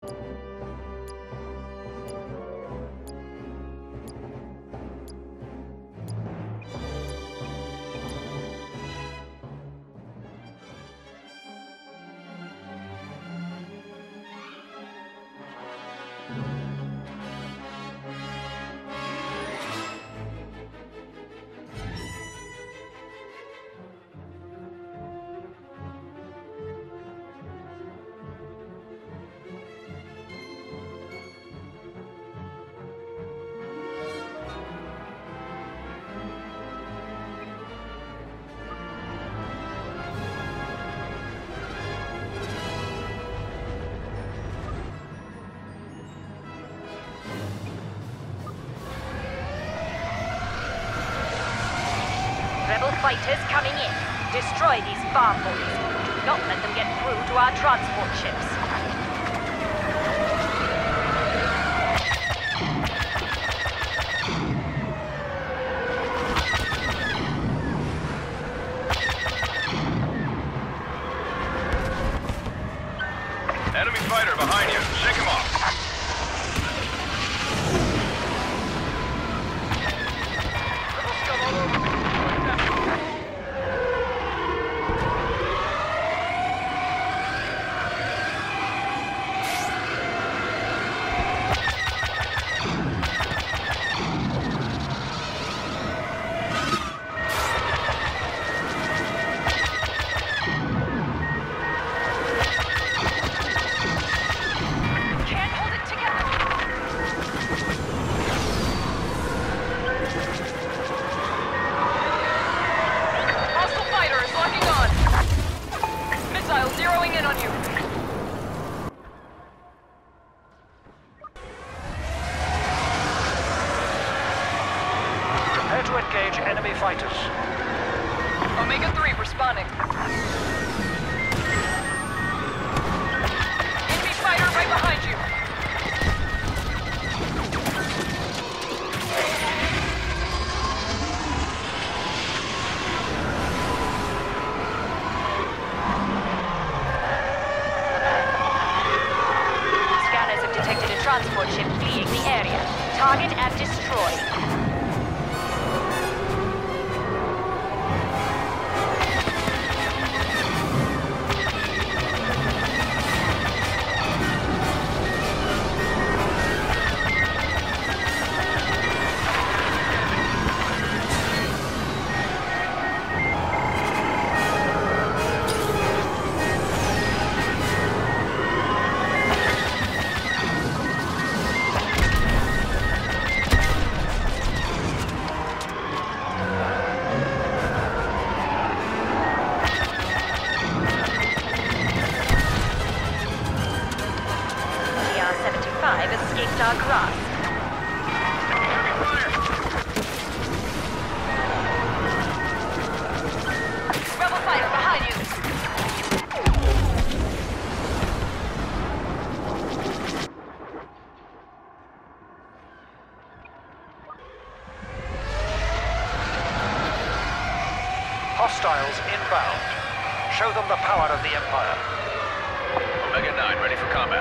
Rebel fighters coming in. Destroy these farm boys. Do not let them get through to our transport ships. Enemy fighter behind you. Shake him off. Zeroing in on you. Prepare to engage enemy fighters. Omega 3 responding. Enemy fighter right behind you. Transport ship fleeing the area. Target and destroy. Escaped our grasp. Rebel fighter behind you. Hostiles inbound. Show them the power of the Empire. Omega 9 ready for combat.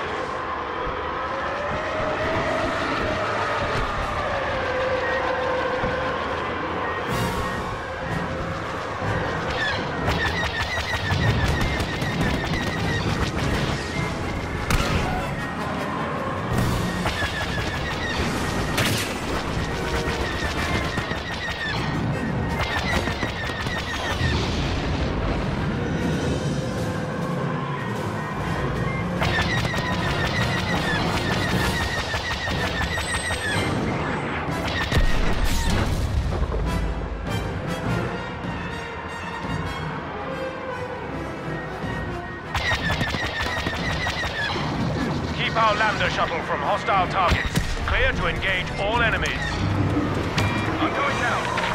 Our lander shuttle from hostile targets. Clear to engage all enemies. I'm going now.